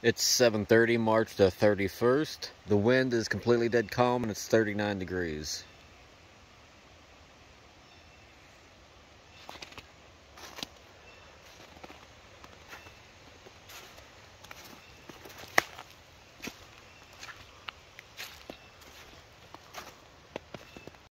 It's 7:30, March the 31st. The wind is completely dead calm and it's 39 degrees.